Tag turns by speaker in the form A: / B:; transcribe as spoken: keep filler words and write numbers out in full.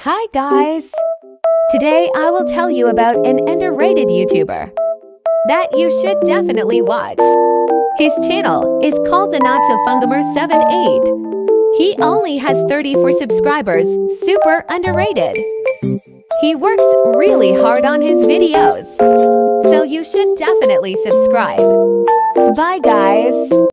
A: Hi guys! Today I will tell you about an underrated YouTuber that you should definitely watch. His channel is called the Not So Fungamer seven eight. He only has thirty-four subscribers, super underrated. He works really hard on his videos, so you should definitely subscribe. Bye guys!